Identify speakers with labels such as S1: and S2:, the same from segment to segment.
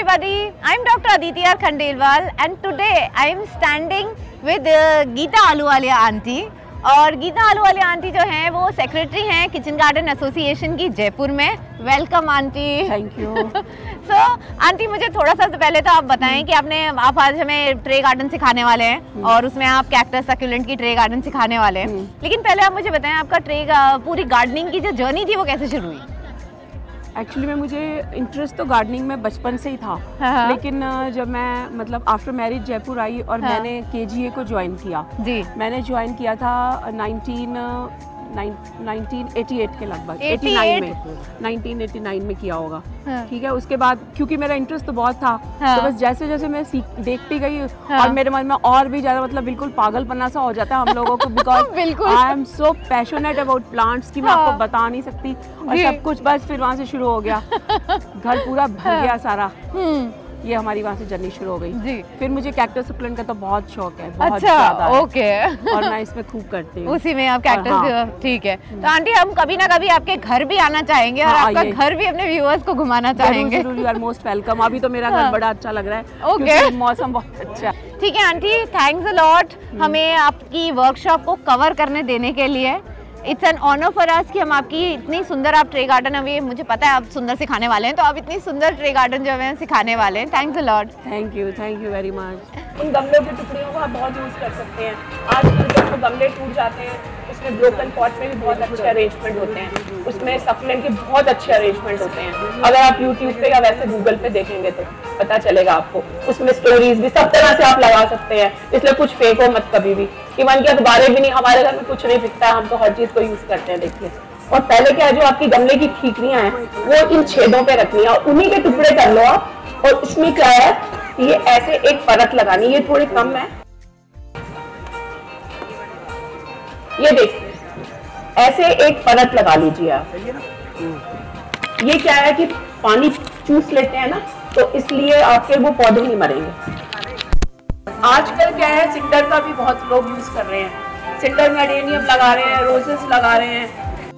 S1: everybody, I'm Dr. Aditya Khandelwal and today I am standing with Geeta Ahluwalia aunty. और Geeta Ahluwalia aunty जो हैं वो secretary हैं किचन गार्डन एसोसिएशन की जयपुर में। Welcome aunty.
S2: Thank you.
S1: So aunty, मुझे थोड़ा सा पहले तो आप बताएं कि आप आज हमें ट्रे गार्डन सिखाने वाले हैं और उसमें आप कैक्टस सक्यूलेंट की ट्रे गार्डन सिखाने वाले हैं, लेकिन पहले आप मुझे बताएं आपका पूरी गार्डनिंग की जो जर्नी थी वो कैसे शुरू हुई?
S2: एक्चुअली में मुझे इंटरेस्ट तो गार्डनिंग में बचपन से ही था। लेकिन जब मैं आफ्टर मैरिज जयपुर आई और मैंने KGA को ज्वाइन किया। जी। मैंने ज्वाइन किया था 1988 के लगभग 1989 में किया होगा। ठीक है, उसके बाद क्योंकि मेरा इंटरेस्ट तो बहुत था तो बस जैसे जैसे मैं देखती गई और मेरे मन में और भी ज़्यादा मतलब बिल्कुल पागलपना सा हो जाता है हम लोगों को, because I am so passionate about plants कि मैं आपको बता नहीं सकती। और सब कुछ बस फिर वहाँ से शुरू हो गया, घर पूरा भर गया सारा। ये हमारी वहाँ से जर्नी शुरू हो गई। जी। फिर मुझे कैक्टस सक्यूलेंट का तो बहुत शौक है, बहुत ज़्यादा।
S1: ओके।
S2: और मैं इसमें खूब करती हूँ।
S1: उसी में आप कैक्टस। ठीक है, तो आंटी हम कभी ना कभी आपके घर भी आना चाहेंगे और आपका घर भी अपने व्यूअर्स को घुमाना चाहेंगे।
S2: जरूर, यू आर मोस्ट वेलकम। अभी तो मेरा घर बड़ा अच्छा लग रहा है।
S1: ओके।
S2: मौसम बहुत अच्छा।
S1: ठीक है आंटी, थैंक्स अ लॉट हमें आपकी वर्कशॉप को कवर करने देने के लिए। It's an honour for us कि हम आपकी इतनी सुंदर आप ट्रे गार्डन, अभी मुझे पता है आप सुंदर सिखाने वाले हैं, तो आप इतनी सुंदर ट्रे गार्डन जो है सिखाने वाले हैं। Thanks a lot.
S2: Thank you very much. उन गमलों की टुकड़ियों को आप बहुत यूज़ कर सकते हैं। आजकल जब गमले टूट जाते हैं उसमें ब्रोकन पॉट में भी बहुत अच्छे अरेंजमेंट होते हैं, उसमें सक्यूलेंट के बहुत अच्छे अरेंजमेंट होते हैं। अगर आप यूट्यूब पे या वैसे गूगल पे देखेंगे तो पता चलेगा आपको। उसमें स्टोरीज भी सब तरह से आप लगा सकते हैं, इसलिए कुछ फेंको मत कभी भी। इवन की अखबारें भी नहीं, हमारे घर में कुछ नहीं बिकता है, हम तो हर चीज़ को यूज़ करते हैं। देखिए, और पहले क्या है, जो आपकी गमले की ठीकरियाँ हैं वो इन छेदों पे रखनी है और उन्हीं के टुकड़े कर लो आप। और इसमें क्या है, ये ऐसे एक परत लगानी, ये थोड़ी कम है, ये देखिए ऐसे एक परत लगा लीजिए आप। ये क्या है कि पानी चूस लेते हैं ना, तो इसलिए आपके वो पौधे नहीं मरेंगे। आजकल क्या है, सिंडर का भी बहुत लोग यूज कर रहे हैं। सिंडर में अडेनियम लगा रहे हैं, रोजेस लगा रहे हैं।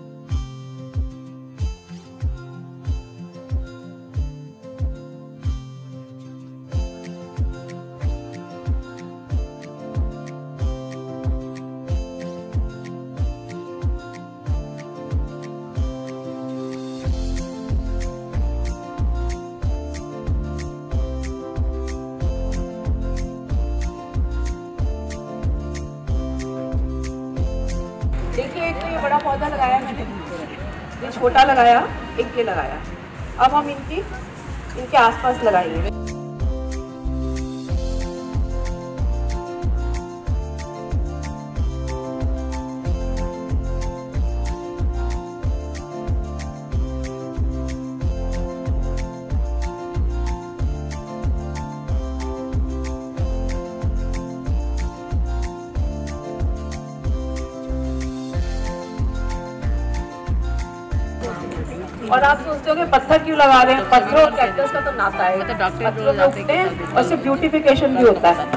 S2: देखिए, एक तो ये बड़ा पौधा लगाया मैंने, ये छोटा लगाया, एक ये लगाया। अब हम इनके आसपास लगाएंगे। और आप सोचते हो कि पत्थर क्यों लगा रहे हैं? पत्थर और कैक्टस का तो नाता है, पत्थरों में उगते हैं और सिर्फ ब्यूटिफिकेशन भी होता है।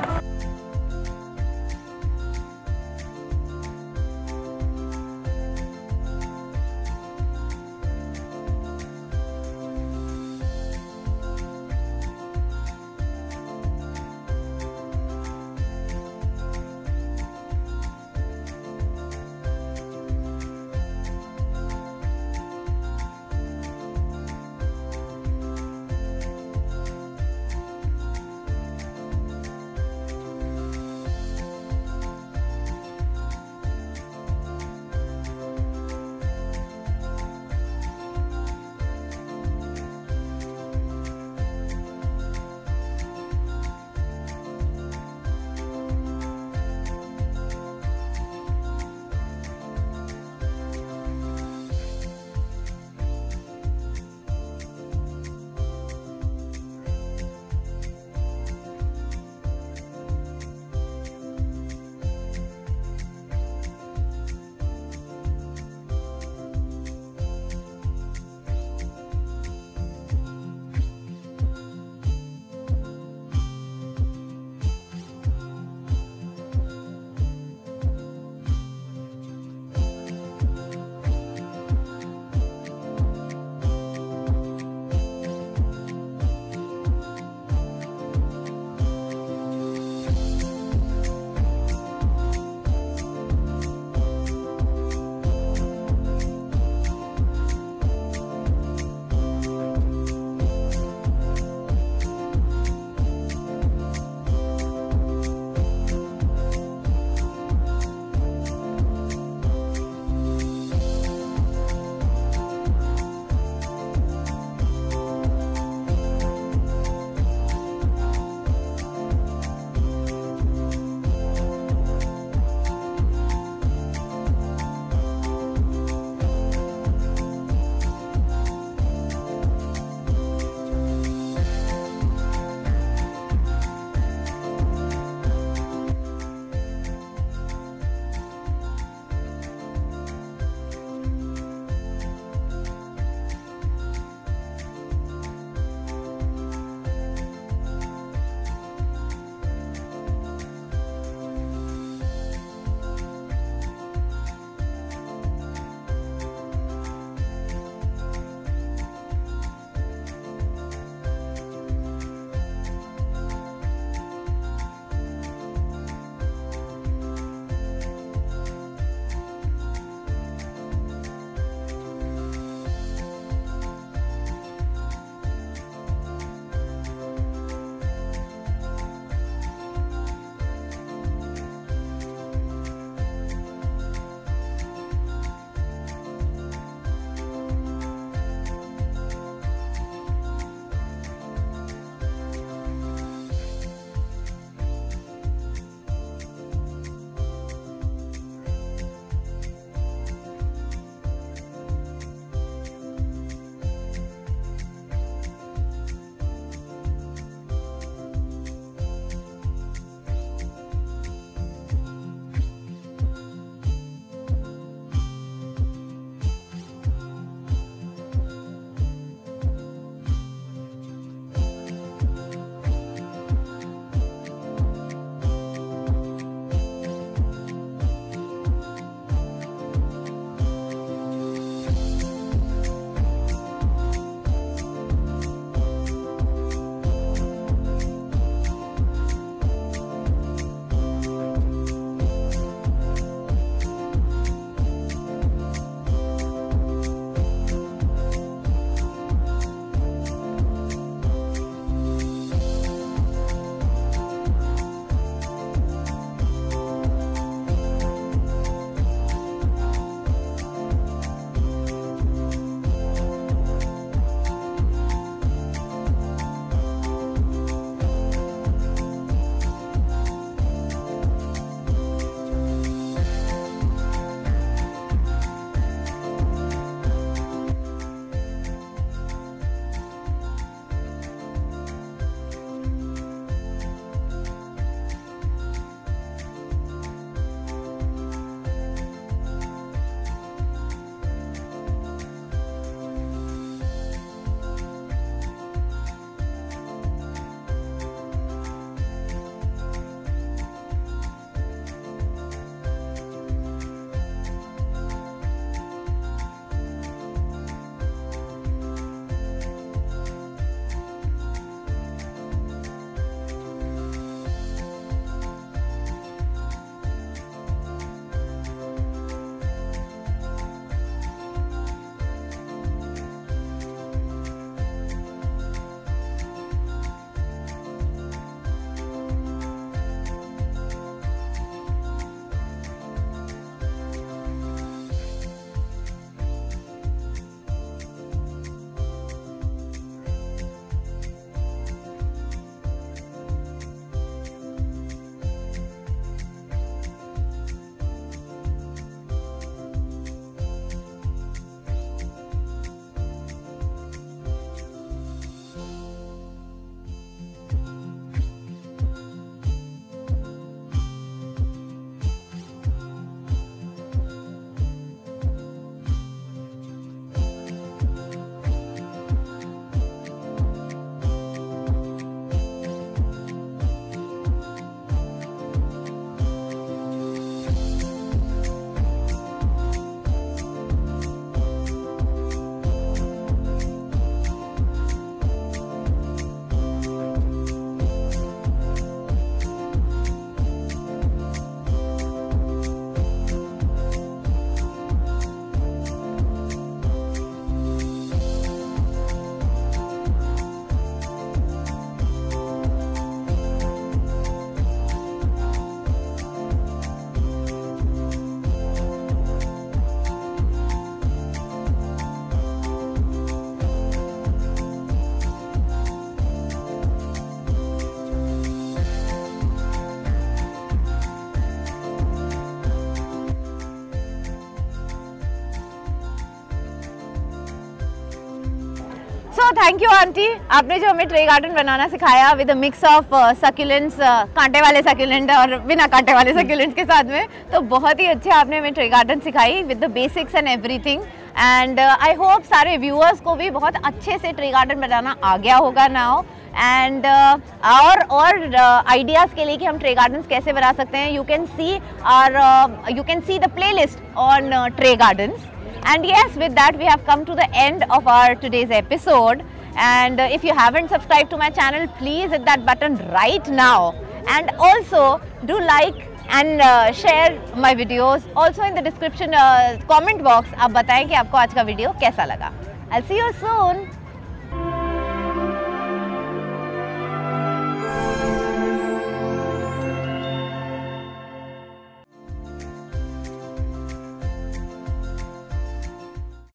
S1: थैंक यू आंटी, आपने जो हमें ट्रे गार्डन बनाना सिखाया with a mix of succulents, कांटे वाले सक्यूलेंट और बिना कांटे वाले सक्यूलेंट के साथ में, तो बहुत ही अच्छे आपने हमें ट्रे गार्डन सिखाई with the basics and everything. And I hope सारे व्यूअर्स को भी बहुत अच्छे से ट्रे गार्डन बनाना आ गया होगा नाउ। एंड और आइडियाज़ के लिए कि हम ट्रे गार्डन्स कैसे बना सकते हैं, you can see the playlist on tray gardens. And yes, with that we have come to the end of our today's episode. And if you haven't subscribed to my channel, please hit that button right now. And also do like and share my videos. Also in the description comment box, आप बताएं कि आपको आज का video कैसा लगा। I'll see you soon.